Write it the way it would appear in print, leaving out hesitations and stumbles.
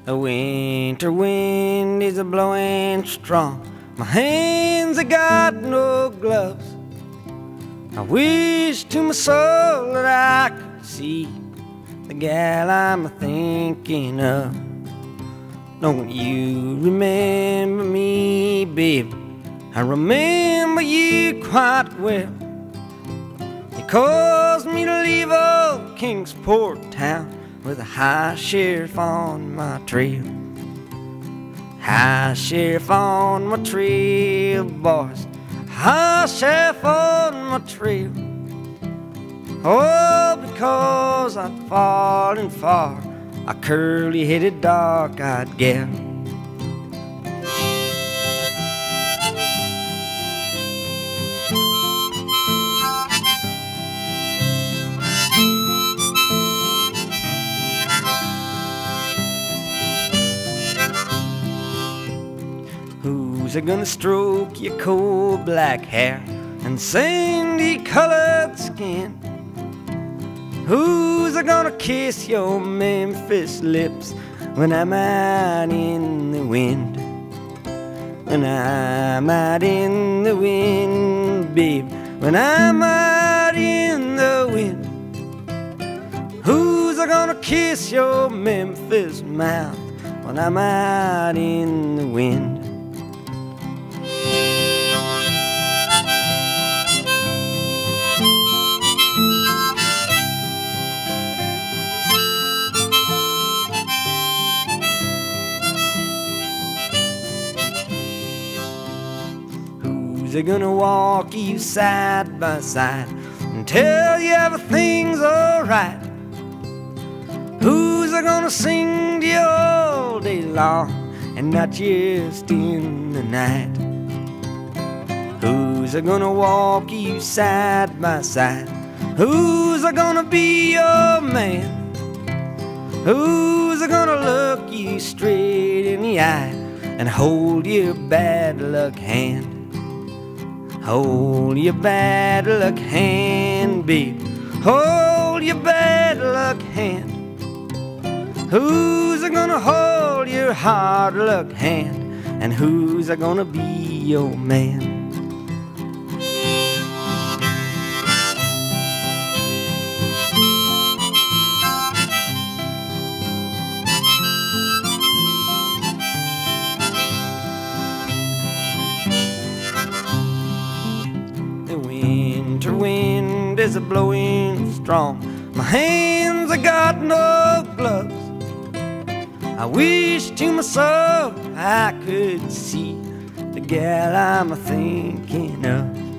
The winter wind is a blowing strong. My hands have got no gloves. I wish to my soul that I could see the gal I'm thinking of. Don't you remember me, babe? I remember you quite well. You caused me to leave old Kingsport town with a high sheriff on my trail. High sheriff on my trail, boys. High sheriff on my trail. Oh, because I'd fallen for a curly-headed, dark-eyed gal. Who's gonna stroke your coal black hair and sandy-colored skin? Who's gonna kiss your Memphis lips when I'm out in the wind? When I'm out in the wind, babe, when I'm out in the wind. Who's gonna kiss your Memphis mouth when I'm out in the wind? They're gonna walk you side by side and tell you everything's alright? Who's gonna sing to you all day long and not just in the night? Who's gonna walk you side by side? Who's gonna be your man? Who's gonna look you straight in the eye and hold your bad luck hand? Hold your bad luck hand, babe. Hold your bad luck hand. Who's gonna hold your hard luck hand? And who's gonna be your man? Winter wind is a blowing strong. My hands have got no gloves. I wish to my soul I could see the gal I'm thinking of.